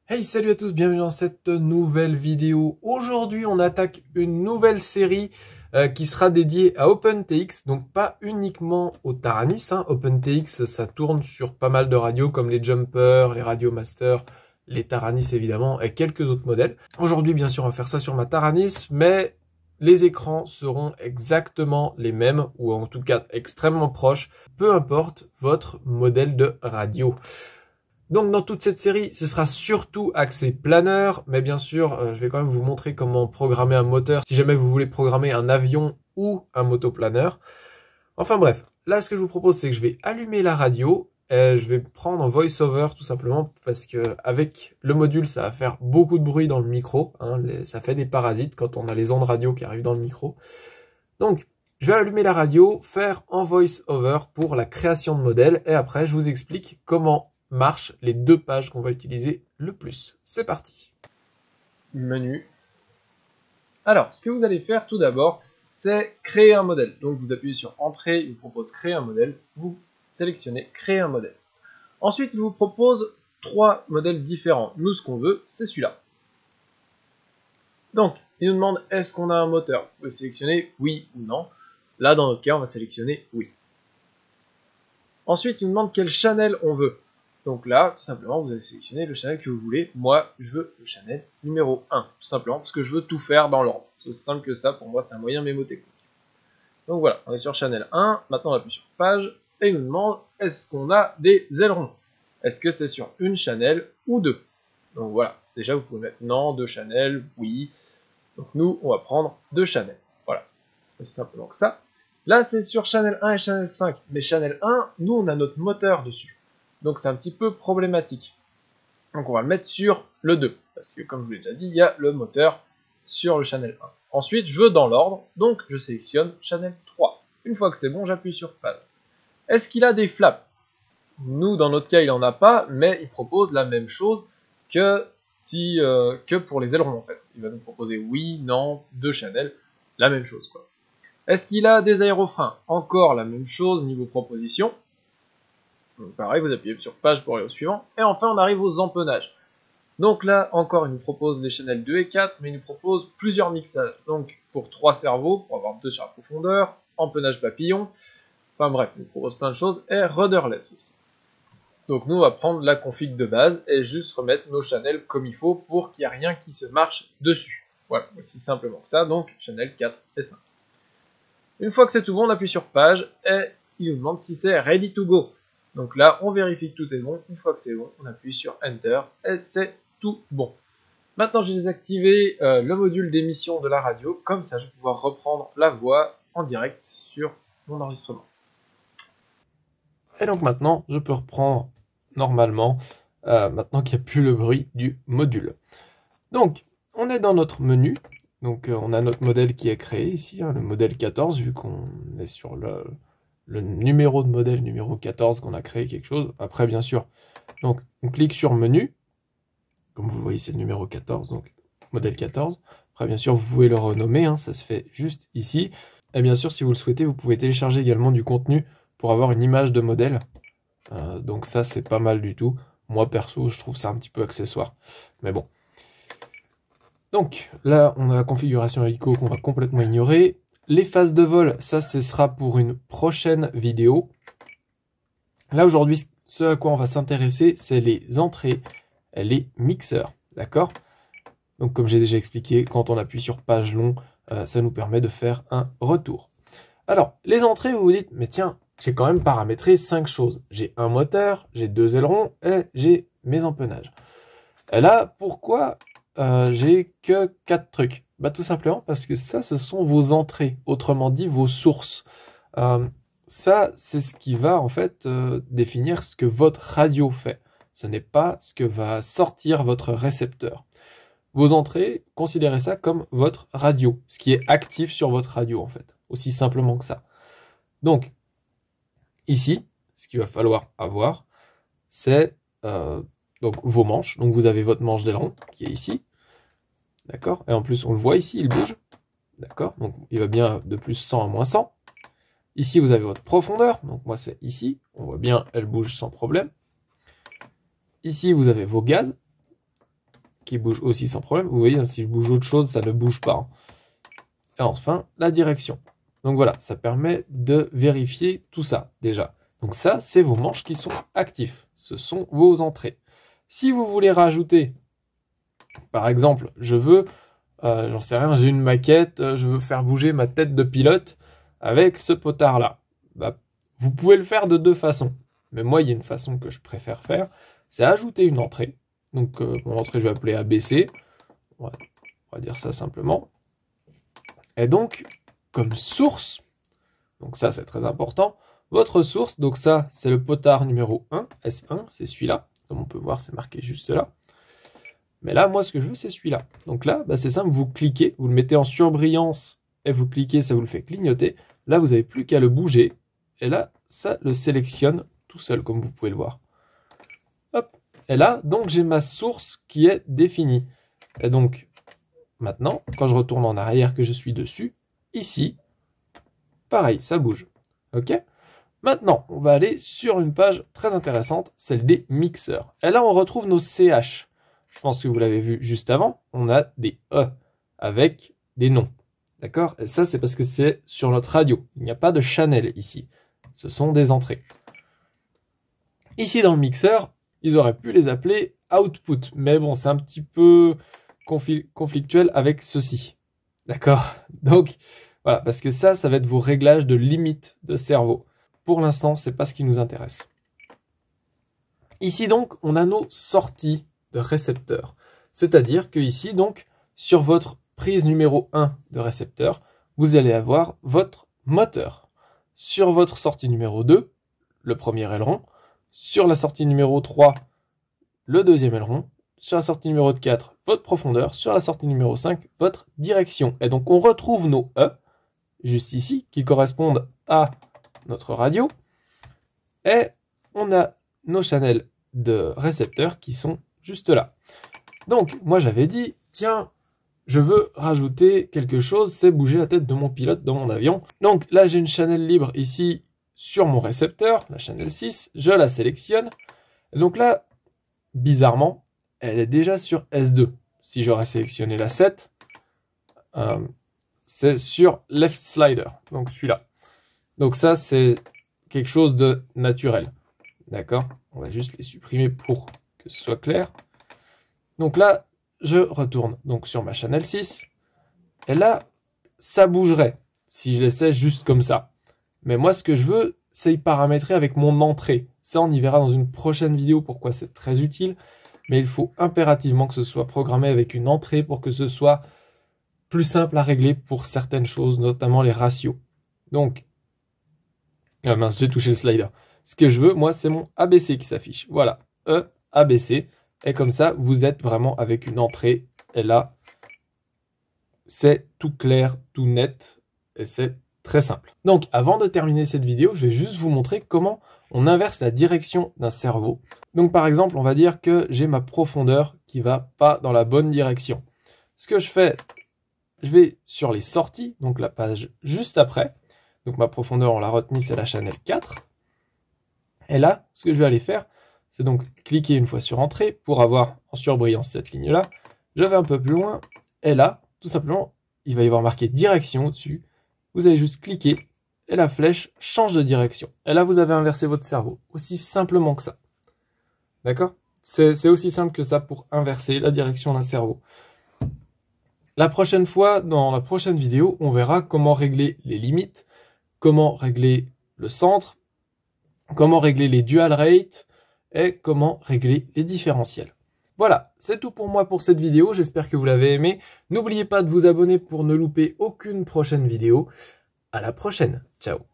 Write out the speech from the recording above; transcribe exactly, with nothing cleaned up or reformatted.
Hey, salut à tous, bienvenue dans cette nouvelle vidéo. Aujourd'hui, on attaque une nouvelle série euh, qui sera dédiée à OpenTX, donc pas uniquement au Taranis. Hein. OpenTX, ça tourne sur pas mal de radios comme les Jumper, les Radiomaster, les Taranis évidemment, et quelques autres modèles. Aujourd'hui, bien sûr, on va faire ça sur ma Taranis, mais les écrans seront exactement les mêmes, ou en tout cas extrêmement proches, peu importe votre modèle de radio. Donc dans toute cette série, ce sera surtout axé planeur, mais bien sûr, euh, je vais quand même vous montrer comment programmer un moteur si jamais vous voulez programmer un avion ou un motoplaneur. Enfin bref, là ce que je vous propose, c'est que je vais allumer la radio, et je vais prendre un voice-over tout simplement parce que avec le module, ça va faire beaucoup de bruit dans le micro, hein, les, ça fait des parasites quand on a les ondes radio qui arrivent dans le micro. Donc je vais allumer la radio, faire en voice-over pour la création de modèle, et après je vous explique comment marchent les deux pages qu'on va utiliser le plus. C'est parti. Menu. Alors, ce que vous allez faire tout d'abord, c'est créer un modèle. Donc vous appuyez sur Entrée, il vous propose créer un modèle, vous sélectionnez créer un modèle. Ensuite, il vous propose trois modèles différents. Nous, ce qu'on veut, c'est celui-là. Donc, il nous demande est-ce qu'on a un moteur. Vous pouvez sélectionner oui ou non. Là, dans notre cas, on va sélectionner oui. Ensuite, il nous demande quel channel on veut. Donc là, tout simplement, vous allez sélectionner le channel que vous voulez. Moi, je veux le channel numéro un, tout simplement, parce que je veux tout faire dans l'ordre. C'est aussi simple que ça, pour moi, c'est un moyen mémotechnique. Donc voilà, on est sur channel un. Maintenant, on appuie sur page, et il nous demande, est-ce qu'on a des ailerons? Est-ce que c'est sur une channel ou deux? Donc voilà, déjà, vous pouvez mettre non, deux channels, oui. Donc nous, on va prendre deux channels. Voilà, aussi simplement que ça. Là, c'est sur channel un et channel cinq. Mais channel un, nous, on a notre moteur dessus. Donc c'est un petit peu problématique. Donc on va le mettre sur le deux. Parce que comme je vous l'ai déjà dit, il y a le moteur sur le channel un. Ensuite, je veux dans l'ordre. Donc je sélectionne channel trois. Une fois que c'est bon, j'appuie sur page. Est-ce qu'il a des flaps? Nous, dans notre cas, il n'en a pas. Mais il propose la même chose que, si, euh, que pour les ailerons en fait. Il va nous proposer oui, non, deux channels. La même chose quoi. Est-ce qu'il a des aérofreins? Encore la même chose niveau proposition. Donc pareil, vous appuyez sur page pour aller au suivant. Et enfin, on arrive aux empennages. Donc là, encore, il nous propose les channels deux et quatre, mais il nous propose plusieurs mixages. Donc pour trois cerveaux, pour avoir deux charges profondeur, empennage papillon. Enfin bref, il nous propose plein de choses. Et rudderless aussi. Donc nous, on va prendre la config de base et juste remettre nos channels comme il faut pour qu'il n'y ait rien qui se marche dessus. Voilà, aussi simplement que ça. Donc channel quatre et cinq. Une fois que c'est tout bon, on appuie sur page et il nous demande si c'est ready to go. Donc là, on vérifie que tout est bon. Une fois que c'est bon, on appuie sur Enter et c'est tout bon. Maintenant, j'ai désactivé euh, le module d'émission de la radio. Comme ça, je vais pouvoir reprendre la voix en direct sur mon enregistrement. Et donc maintenant, je peux reprendre normalement, euh, maintenant qu'il n'y a plus le bruit du module. Donc, on est dans notre menu. Donc, euh, on a notre modèle qui est créé ici, hein, le modèle quatorze, vu qu'on est sur le... le numéro de modèle numéro quatorze qu'on a créé quelque chose. Après, bien sûr, donc on clique sur menu. Comme vous le voyez, c'est le numéro quatorze, donc modèle quatorze. Après, bien sûr, vous pouvez le renommer, hein, ça se fait juste ici. Et bien sûr, si vous le souhaitez, vous pouvez télécharger également du contenu pour avoir une image de modèle. Euh, donc ça, c'est pas mal du tout. Moi, perso, je trouve ça un petit peu accessoire. Mais bon. Donc, là, on a la configuration hélico qu'on va complètement ignorer. Les phases de vol, ça, ce sera pour une prochaine vidéo. Là, aujourd'hui, ce à quoi on va s'intéresser, c'est les entrées, les mixeurs, d'accord? Donc, comme j'ai déjà expliqué, quand on appuie sur page long, euh, ça nous permet de faire un retour. Alors, les entrées, vous vous dites, mais tiens, j'ai quand même paramétré cinq choses. J'ai un moteur, j'ai deux ailerons et j'ai mes empennages. Et là, pourquoi euh, j'ai que quatre trucs? Bah, tout simplement parce que ça, ce sont vos entrées, autrement dit, vos sources. Euh, ça, c'est ce qui va en fait euh, définir ce que votre radio fait. Ce n'est pas ce que va sortir votre récepteur. Vos entrées, considérez ça comme votre radio, ce qui est actif sur votre radio en fait. Aussi simplement que ça. Donc, ici, ce qu'il va falloir avoir, c'est euh, donc vos manches. Donc vous avez votre manche d'aileron qui est ici. D'accord? Et en plus, on le voit ici, il bouge. D'accord? Donc il va bien de plus cent à moins cent. Ici, vous avez votre profondeur. Donc moi, c'est ici. On voit bien, elle bouge sans problème. Ici, vous avez vos gaz. qui bouge aussi sans problème. Vous voyez, hein, si je bouge autre chose, ça ne bouge pas. Hein. Et enfin, la direction. Donc voilà, ça permet de vérifier tout ça déjà. Donc ça, c'est vos manches qui sont actifs. Ce sont vos entrées. Si vous voulez rajouter, par exemple, je veux, euh, j'en sais rien, j'ai une maquette, euh, je veux faire bouger ma tête de pilote avec ce potard-là. Bah, vous pouvez le faire de deux façons. Mais moi, il y a une façon que je préfère faire, c'est ajouter une entrée. Donc euh, mon entrée, je vais appeler A B C. On va, on va dire ça simplement. Et donc, comme source, donc ça c'est très important, votre source, donc ça c'est le potard numéro un, S un, c'est celui-là. Comme on peut voir, c'est marqué juste là. Mais là, moi ce que je veux, c'est celui-là. Donc là, bah, c'est simple, vous cliquez, vous le mettez en surbrillance et vous cliquez, ça vous le fait clignoter. Là, vous n'avez plus qu'à le bouger. Et là, ça le sélectionne tout seul, comme vous pouvez le voir. Hop. Et là, donc j'ai ma source qui est définie. Et donc, maintenant, quand je retourne en arrière, que je suis dessus, ici, pareil, ça bouge. Ok? Maintenant, on va aller sur une page très intéressante, celle des mixeurs. Et là, on retrouve nos C H. Je pense que vous l'avez vu juste avant. On a des E avec des noms. D'accord? Et ça, c'est parce que c'est sur notre radio. Il n'y a pas de channel ici. Ce sont des entrées. Ici, dans le mixeur, ils auraient pu les appeler output. Mais bon, c'est un petit peu conflictuel avec ceci. D'accord? Donc, voilà, parce que ça, ça va être vos réglages de limite de cerveau. Pour l'instant, c'est pas ce qui nous intéresse. Ici, donc, on a nos sorties de récepteurs. C'est-à-dire que ici, donc, sur votre prise numéro un de récepteur, vous allez avoir votre moteur. Sur votre sortie numéro deux, le premier aileron. Sur la sortie numéro trois, le deuxième aileron. Sur la sortie numéro quatre, votre profondeur. Sur la sortie numéro cinq, votre direction. Et donc, on retrouve nos E, juste ici, qui correspondent à notre radio. Et on a nos channels de récepteurs qui sont juste là. Donc, moi, j'avais dit, tiens, je veux rajouter quelque chose, c'est bouger la tête de mon pilote dans mon avion. Donc là, j'ai une channel libre ici sur mon récepteur, la channel six. Je la sélectionne. Et donc là, bizarrement, elle est déjà sur S deux. Si j'aurais sélectionné la sept, euh, c'est sur Left Slider, donc celui-là. Donc ça, c'est quelque chose de naturel. D'accord? On va juste les supprimer pour que ce soit clair. Donc là, je retourne donc sur ma channel six. Et là, ça bougerait si je laissais juste comme ça. Mais moi, ce que je veux, c'est y paramétrer avec mon entrée. Ça, on y verra dans une prochaine vidéo pourquoi c'est très utile. Mais il faut impérativement que ce soit programmé avec une entrée pour que ce soit plus simple à régler pour certaines choses, notamment les ratios. Donc, ah mince, j'ai touché le slider. Ce que je veux, moi, c'est mon A B C qui s'affiche. Voilà, E, A B C. Et comme ça, vous êtes vraiment avec une entrée. Et là, c'est tout clair, tout net. Et c'est très simple. Donc, avant de terminer cette vidéo, je vais juste vous montrer comment on inverse la direction d'un cerveau. Donc, par exemple, on va dire que j'ai ma profondeur qui ne va pas dans la bonne direction. Ce que je fais, je vais sur les sorties, donc la page juste après. Donc, ma profondeur, on l'a retenue, c'est la channel quatre. Et là, ce que je vais aller faire, c'est donc cliquer une fois sur Entrée pour avoir en surbrillance cette ligne-là. Je vais un peu plus loin. Et là, tout simplement, il va y avoir marqué Direction au-dessus. Vous allez juste cliquer et la flèche change de direction. Et là, vous avez inversé votre cerveau. Aussi simplement que ça. D'accord? C'est aussi simple que ça pour inverser la direction d'un cerveau. La prochaine fois, dans la prochaine vidéo, on verra comment régler les limites, comment régler le centre, comment régler les dual rates et comment régler les différentiels. Voilà, c'est tout pour moi pour cette vidéo, j'espère que vous l'avez aimé. N'oubliez pas de vous abonner pour ne louper aucune prochaine vidéo. À la prochaine, ciao.